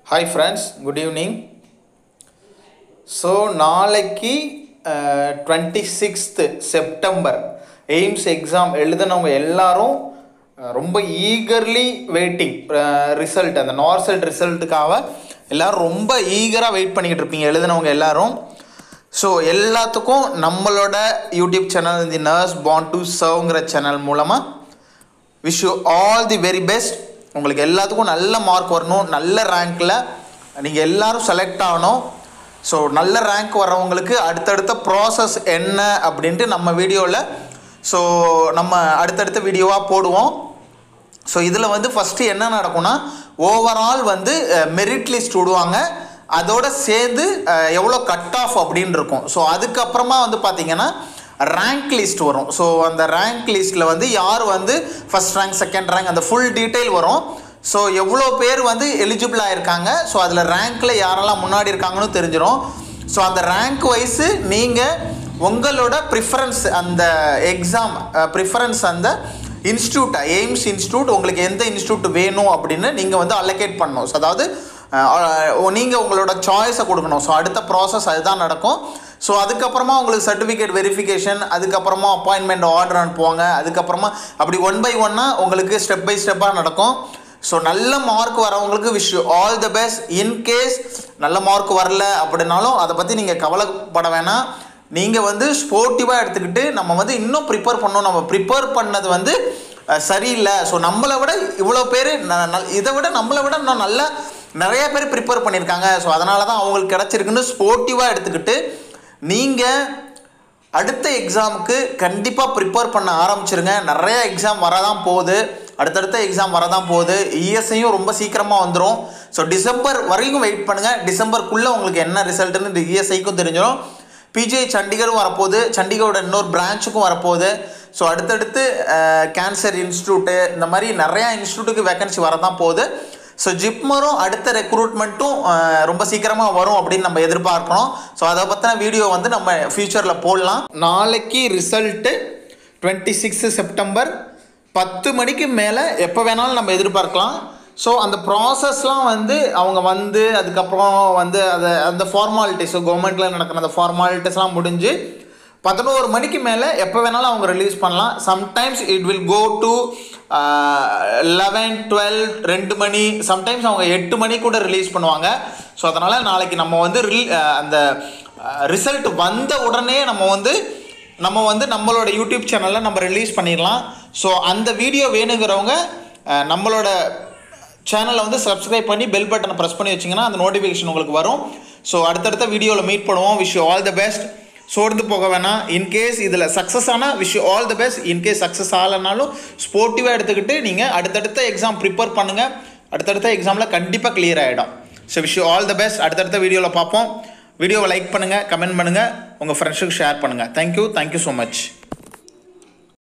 Hi friends, good evening. So நாளைக்கு 26th September Aiims exam எழுதுனவங்க எல்லாரும் ரொம்ப eagerly waiting ரிசல்ட் அந்த Norcet ரிசல்ட்டுக்காக எல்லாரும் ரொம்ப ஈகராக வெயிட் பண்ணிக்கிட்டு இருப்பீங்க எழுதுனவங்க எல்லாரும். ஸோ எல்லாத்துக்கும் நம்மளோட YouTube channel the nurse born to சர்வ்ங்கிற சேனல் மூலமாக wish you all the very best. உங்களுக்கு எல்லாத்துக்கும் நல்ல மார்க் வரணும், நல்ல ரேங்க்கில் நீங்கள் எல்லோரும் செலக்ட் ஆகணும். ஸோ நல்ல ரேங்க் வரவங்களுக்கு அடுத்தடுத்த ப்ராசஸ் என்ன அப்படின்ட்டு நம்ம வீடியோவில் நம்ம அடுத்தடுத்த வீடியோவாக போடுவோம். ஸோ இதில் ஃபஸ்ட்டு என்ன நடக்கும்னா ஓவரால் மெரிட் லிஸ்ட் விடுவாங்க, அதோட சேர்ந்து எவ்வளோ கட் ஆஃப் அப்படின்னு இருக்கும். ஸோ அதுக்கப்புறமா பார்த்தீங்கன்னா ரேங்க் லிஸ்ட் வரும். ஸோ அந்த ரேங்க் லிஸ்ட்டில் யார் ஃபஸ்ட் ரேங்க் செகண்ட் ரேங்க் அந்த ஃபுல் டீட்டெயில் வரும். ஸோ எவ்வளோ பேர் எலிஜிபிளாக இருக்காங்க, ஸோ அதில் ரேங்க்கில் யாரெல்லாம் முன்னாடி இருக்காங்கன்னு தெரிஞ்சிடும். ஸோ அந்த ரேங்க் வைஸு நீங்கள் உங்களோட ப்ரிஃபரன்ஸ் அந்த எக்ஸாம் ப்ரிஃபரன்ஸ் அந்த இன்ஸ்டியூட் எய்ம்ஸ் இன்ஸ்டியூட் உங்களுக்கு எந்த இன்ஸ்டியூட் வேணும் அப்படின்னு நீங்கள் அலோகேட் பண்ணணும். ஸோ அதாவது நீங்கள் உங்களோட சாய்ஸை கொடுக்கணும். ஸோ அடுத்த ப்ராசஸ் அதுதான் நடக்கும். ஸோ அதுக்கப்புறமா உங்களுக்கு சர்டிஃபிகேட் வெரிஃபிகேஷன், அதுக்கப்புறமா அப்பாயின்மெண்ட் ஆர்டர் அனுப்புவாங்க, அதுக்கப்புறமா அப்படி ஒன் பை ஒன்னாக உங்களுக்கு ஸ்டெப் பை ஸ்டெப்பாக நடக்கும். ஸோ நல்ல மார்க் வரவங்களுக்கு wish you all the best. In case நல்ல மார்க் வரல அப்படின்னாலும் அதை பற்றி நீங்கள் கவலைப்பட வேணாம். நீங்கள் ஸ்போர்ட்டிவாக எடுத்துக்கிட்டு நம்ம இன்னும் ப்ரிப்பேர் பண்ணணும். நம்ம ப்ரிப்பேர் பண்ணது சரியில்லை. ஸோ நம்மளை விட இவ்வளோ பேர் இதை விட நம்மளை விட இன்னும் நல்ல நிறைய பேர் ப்ரிப்பேர் பண்ணியிருக்காங்க. ஸோ அதனால தான் அவங்களுக்கு கிடச்சிருக்குன்னு ஸ்போர்ட்டிவாக எடுத்துக்கிட்டு நீங்கள் அடுத்த எக்ஸாமுக்கு கண்டிப்பாக ப்ரிப்பேர் பண்ண ஆரம்பிச்சிருங்க. நிறைய எக்ஸாம் வரதான் போகுது, அடுத்தடுத்த எக்ஸாம் வரதான் போகுது. இஎஸ்ஐயும் ரொம்ப சீக்கிரமாக வந்துடும். ஸோ டிசம்பர் வரைக்கும் வெயிட் பண்ணுங்கள். டிசம்பருக்குள்ளே உங்களுக்கு என்ன ரிசல்ட்டுன்னு இஎஸ்ஐக்கும் தெரிஞ்சிடும். பிஜிஐ சண்டிகரும் வரப்போகுது, சண்டிகரோட இன்னொரு பிரான்ச்சுக்கும் வரப்போகுது. ஸோ அடுத்தடுத்து கேன்சர் இன்ஸ்டியூட்டு இந்த மாதிரி நிறையா இன்ஸ்டியூட்டுக்கு வேக்கன்சி வரதான் போகுது. ஸோ ஜிப்மரும் அடுத்த ரெக்ரூட்மெண்ட்டும் ரொம்ப சீக்கிரமாக வரும் அப்படின்னு நம்ம எதிர்பார்க்கணும். ஸோ அதை பற்றின வீடியோ நம்ம ஃப்யூச்சரில் போடலாம். நாளைக்கு ரிசல்ட்டு 26 செப்டம்பர் 10 மணிக்கு மேலே எப்போ வேணாலும் நம்ம எதிர்பார்க்கலாம். ஸோ அந்த ப்ராசஸ்லாம் அவங்க அதுக்கப்புறம் அதை அந்த ஃபார்மாலிட்டிஸ் கவர்மெண்ட்டில் நடக்கிற அந்த ஃபார்மாலிட்டிஸ்லாம் முடிஞ்சு 11 மணிக்கு மேலே எப்போ வேணாலும் அவங்க ரிலீஸ் பண்ணலாம். Sometimes it will go to 11, 12, 2 மணி, சம்டைம்ஸ் அவங்க 8 மணி கூட ரிலீஸ் பண்ணுவாங்க. ஸோ அதனால் நாளைக்கு நம்ம அந்த ரிசல்ட் வந்த உடனே நம்ம நம்மளோட யூடியூப் சேனலில் நம்ம ரிலீஸ் பண்ணிடலாம். ஸோ அந்த வீடியோ வேணுங்கிறவங்க நம்மளோட சேனலை சப்ஸ்கிரைப் பண்ணி பெல் பட்டனை ப்ரெஸ் பண்ணி வச்சிங்கன்னா அந்த நோட்டிஃபிகேஷன் உங்களுக்கு வரும். ஸோ அடுத்தடுத்த வீடியோவில் மீட் பண்ணுவோம். Wish you all the best. சோர்ந்து போக வேணாம். இன்கேஸ் இதில் சக்ஸஸ் ஆனால் wish you all the best. In case success ஆகலைனாலும் ஸ்போர்ட்டிவாக எடுத்துக்கிட்டு நீங்கள் அடுத்தடுத்த எக்ஸாம் ப்ரிப்பேர் பண்ணுங்கள். அடுத்தடுத்த எக்ஸாமில் கண்டிப்பாக கிளியர் ஆகிடும். So wish you all the best. அடுத்தடுத்த வீடியோவில் பார்ப்போம். வீடியோவை லைக் பண்ணுங்கள், கமெண்ட் பண்ணுங்கள், உங்கள் ஃப்ரெண்ட்ஸுக்கு ஷேர் பண்ணுங்கள். Thank you so much.